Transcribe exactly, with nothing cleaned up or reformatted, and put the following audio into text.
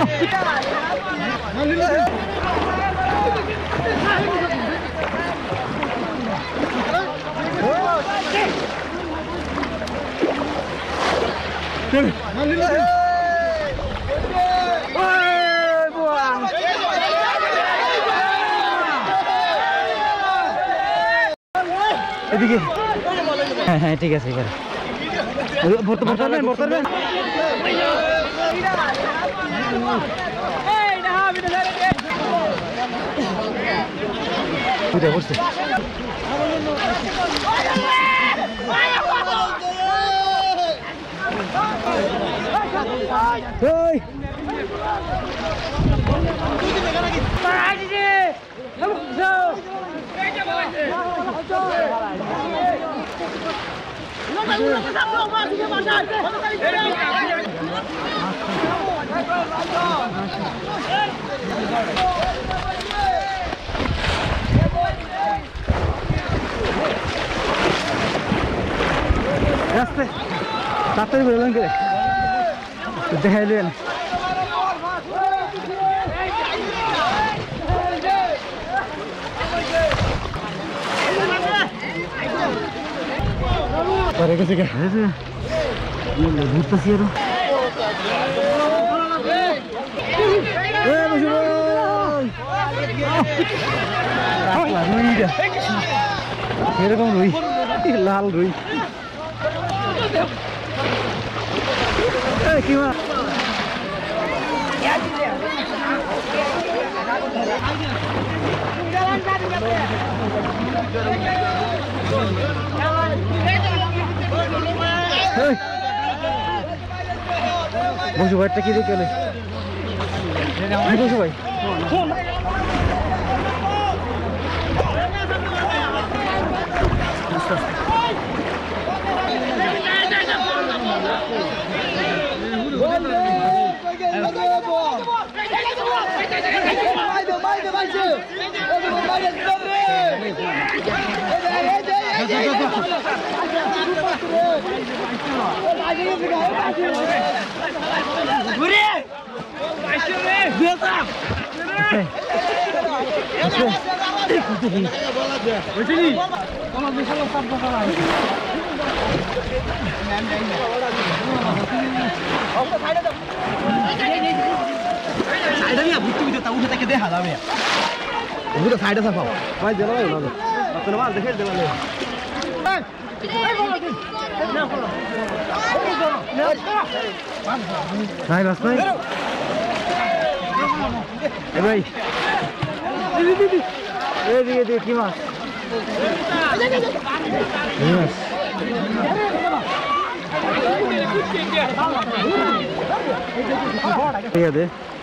এদিকে হ্যাঁ হ্যাঁ ঠিক আছে এবার ভর্তি ভর্তি ভর্তি উঠে বসছে ওই রাস্তায় তাড়াতাড়ি বেরোলেন করে দেখাইলেন Para que se quede. Le gusta cierro. ¡Eh, no se va! La ruida. Mira cómo ruí. Lal ruí. ¡Eh, qué va! Basu ভাইটা কি দেখে গেলে বসু ভাই নাই বাস নাই এ ভাই এ দিয়ে দিয়ে কি মাছ মাছ